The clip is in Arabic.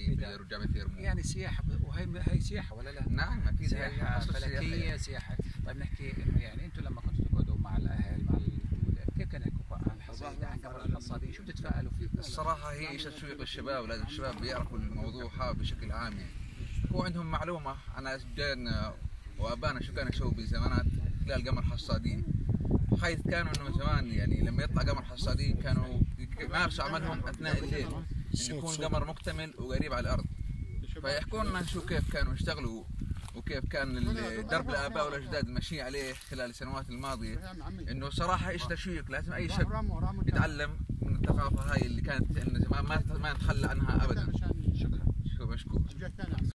يرجع بيثير يعني سياحه، وهي سياحه ولا لا؟ نعم اكيد سياحه فلكيه سياحه. طيب نحكي انه يعني انتم لما كنتوا تقعدوا مع الاهل مع الجوده كيف كانوا يحكوا عن الحصيده عن قمر الحصادين؟ شو بتتفائلوا فيه؟ الصراحه هي تشويق للشباب، ولازم الشباب بيعرفوا الموضوع بشكل عام. يعني يكون عندهم معلومه عن اشجارنا وابانا شو كانوا يسووا بالزمانات خلال قمر حصادين، حيث كانوا انه زمان يعني لما يطلع قمر حصادين كانوا يمارسوا عملهم اثناء الليل، انه يكون القمر مكتمل وقريب على الارض، فيحكوا لنا شو كيف كانوا يشتغلوا وكيف كان درب الاباء والاجداد ماشيين عليه خلال السنوات الماضيه. انه صراحه ايش تشويق، لازم اي شاب يتعلم من الثقافه هاي اللي كانت عندنا زمان ما نتخلى عنها ابدا. شكرا. مشكور.